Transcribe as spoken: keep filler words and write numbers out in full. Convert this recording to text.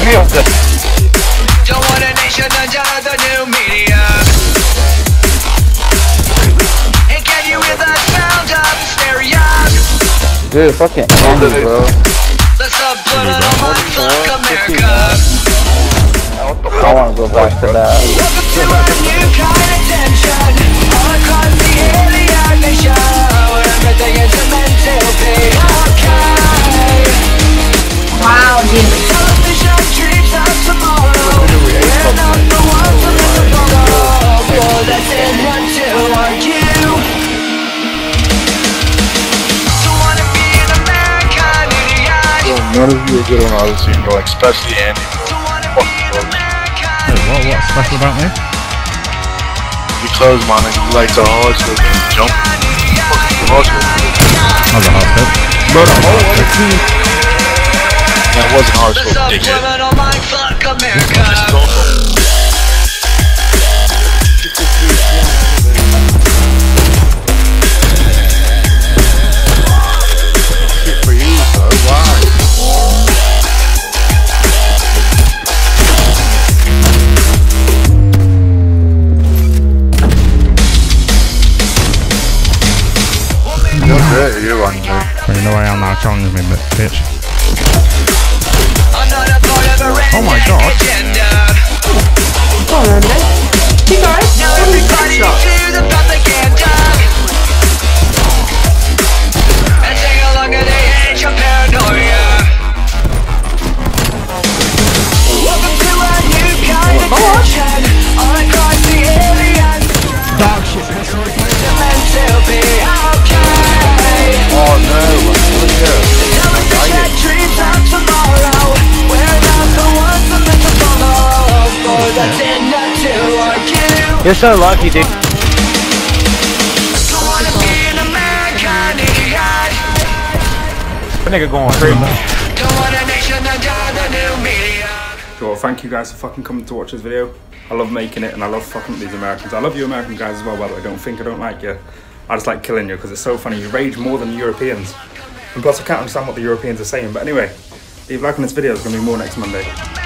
Seriously. Don't want a nation under the new media. And can you hear the sound of hysteria? Dude, fucking end it, bro. Let's put it on my fuck America. I wanna go back to that. Welcome to a new kind of tension. All across the alien nation, where everything is meant to be okay. Wow, dude. Television dreams of tomorrow. We're not the ones to miss the follow. For that's in one to argue. Don't wanna be an American idiot. None of you are good on Odyssey, bro, like, especially Andy, bro. Fuck you, bro. Hey, what, what's special about me? Because, man, you like the hard shit and jump. Fucking hard shit. How's the hard shit? Bro, the whole other team. That wasn't hard shit, dickhead. Subliminal mind fuck America. For you, bro, why? You're great, you're on there. Well, you know I am now, challenge me, bitch. Oh my god. Go on, then. You guys. Now everybody to the propaganda. And take a look at the age of paranoia. Welcome to a new kind of tension. All across the alien. Dark shit, that's all It's meant to be okay. Oh no, look here. Television dreams of tomorrow. We're not the ones that meant to follow. For that's in not to argue. You're so lucky, dude. Don't wanna be an American idiot. That nigga going crazy. Don't want a nation under the new media. Well, thank you guys for fucking coming to watch this video. I love making it and I love fucking with these Americans. I love you American guys as well, by the way. Don't think I don't like you. I just like killing you because it's so funny. You rage more than the Europeans. And plus I can't understand what the Europeans are saying. But anyway, leave a like on this video. There's going to be more next Monday.